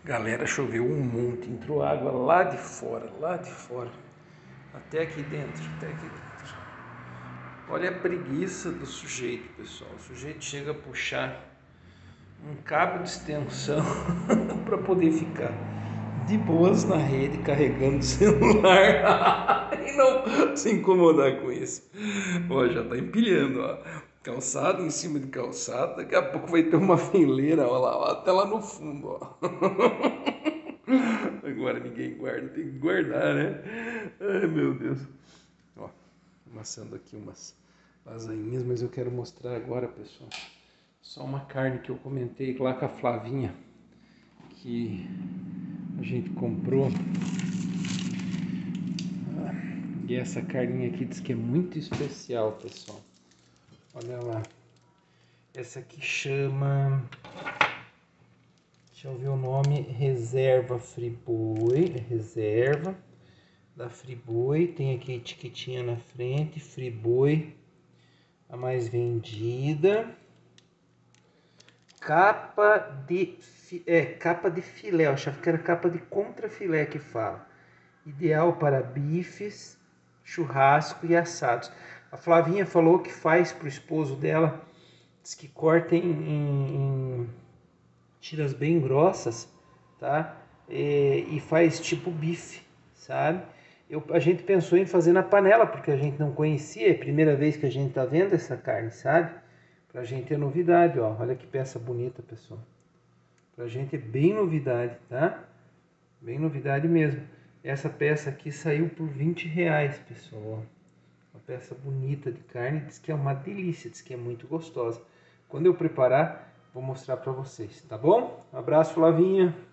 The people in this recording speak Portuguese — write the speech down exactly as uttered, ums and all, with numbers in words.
Galera, choveu um monte, entrou água lá de fora, lá de fora, até aqui dentro, até aqui dentro. Olha a preguiça do sujeito, pessoal. O sujeito chega a puxar um cabo de extensão para poder ficar de boas na rede, carregando o celular e não se incomodar com isso. Ó, já tá empilhando, ó. Calçado em cima de calçado, daqui a pouco vai ter uma fileira, ó lá, ó, até lá no fundo, ó. Agora ninguém guarda, tem que guardar, né? Ai, meu Deus. Ó, amassando aqui umas lasanhinhas, mas eu quero mostrar agora, pessoal, só uma carne que eu comentei lá com a Flavinha, que a gente comprou. E essa carninha aqui diz que é muito especial, pessoal. Olha lá. Essa aqui chama... Deixa eu ver o nome. Reserva Friboi. Reserva da Friboi. Tem aqui a etiquetinha na frente. Friboi, a mais vendida. Capa de, é, capa de filé. Eu achava que era capa de contrafilé que fala. Ideal para bifes, churrasco e assados. A Flavinha falou que faz para o esposo dela, diz que corta em, em, em tiras bem grossas, tá? E, e faz tipo bife, sabe? Eu, a gente pensou em fazer na panela, porque a gente não conhecia, é a primeira vez que a gente tá vendo essa carne, sabe? Pra gente é novidade, ó. Olha que peça bonita, pessoal. Pra gente é bem novidade, tá? Bem novidade mesmo. Essa peça aqui saiu por vinte reais, pessoal. Uma peça bonita de carne, diz que é uma delícia, diz que é muito gostosa. Quando eu preparar, vou mostrar para vocês, tá bom? Um abraço, Flavinha.